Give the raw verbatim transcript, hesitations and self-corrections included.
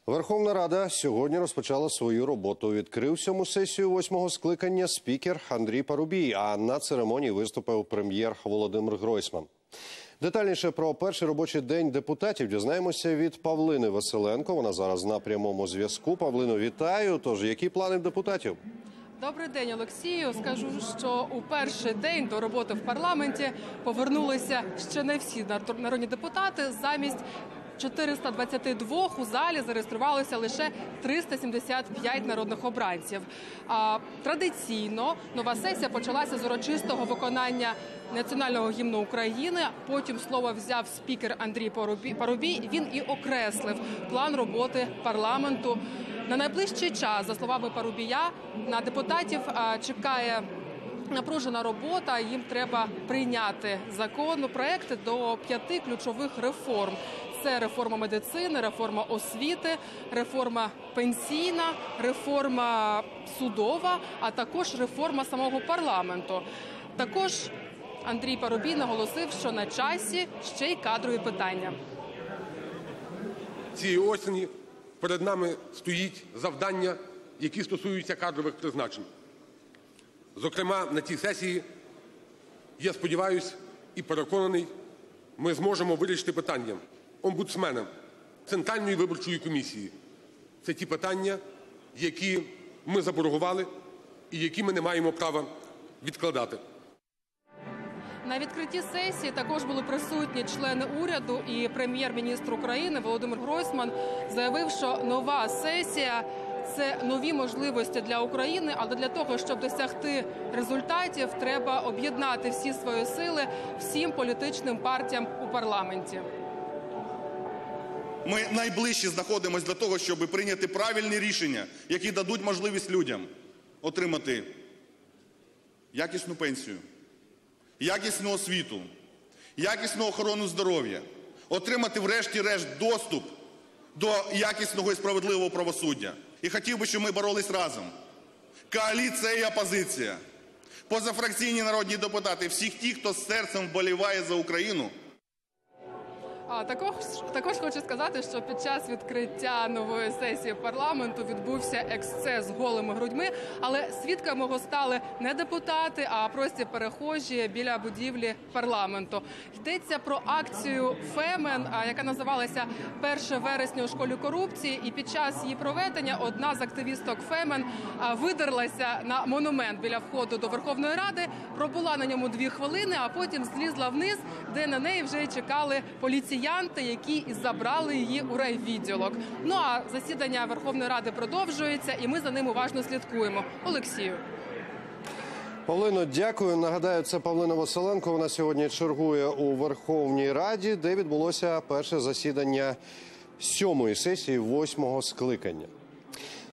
Верховна Рада сьогодні розпочала свою роботу. Відкрив сьому сесію восьмого скликання спікер Андрій Парубій, а на церемонії виступив прем'єр Володимир Гройсман. Детальніше про перший робочий день депутатів дізнаємося від Павлини Василенко. Вона зараз на прямому зв'язку. Павлино, вітаю. Тож, які плани депутатів? Добрий день, Олексію. Скажу, що у перший день до роботи в парламенті повернулися ще не всі народні депутати. Замість чотириста двадцяти двох у залі зареєструвалося лише триста сімдесят п'ять народних обранців. А, традиційно нова сесія почалася з урочистого виконання національного гімну України. Потім слово взяв спікер Андрій Парубій. Він і окреслив план роботи парламенту. На найближчий час, за словами Парубія, на депутатів а, чекає напружена робота. Їм треба прийняти законопроекти до п'яти ключових реформ. Це реформа медицини, реформа освіти, реформа пенсійна, реформа судова, а також реформа самого парламенту. Також Андрій Парубій наголосив, що на часі ще й кадрові питання. Цієї осені перед нами стоїть завдання, які стосуються кадрових призначень. Зокрема, на цій сесії, я сподіваюся і переконаний, ми зможемо вирішити питання омбудсмена, Центральної виборчої комісії. Це ті питання, які ми заборгували і які ми не маємо права відкладати. На відкритті сесії також були присутні члени уряду, і прем'єр-міністр України Володимир Гройсман заявив, що нова сесія – це нові можливості для України, але для того, щоб досягти результатів, треба об'єднати всі свої сили всім політичним партіям у парламенті. Ми найближче знаходимося для того, щоб прийняти правильні рішення, які дадуть можливість людям отримати якісну пенсію, якісну освіту, якісну охорону здоров'я, отримати врешті-решт доступ до якісного і справедливого правосуддя. І хотів би, щоб ми боролись разом. Коаліція і опозиція, позафракційні народні депутати, всіх тих, хто з серцем вболіває за Україну. А також, також хочу сказати, що під час відкриття нової сесії парламенту відбувся ексцес з голими грудьми, але свідками його стали не депутати, а прості перехожі біля будівлі парламенту. Йдеться про акцію «Фемен», яка називалася «Перше вересня у школі корупції», і під час її проведення одна з активісток «Фемен» видерлася на монумент біля входу до Верховної Ради, пробула на ньому дві хвилини, а потім злізла вниз, де на неї вже чекали поліції, які і забрали її у райвідділок. Ну а засідання Верховної Ради продовжується, і ми за ним уважно слідкуємо. Олексію. Павлино, дякую. Нагадаю, це Павлина Василенко. Вона сьогодні чергує у Верховній Раді, де відбулося перше засідання сьомої сесії восьмого скликання.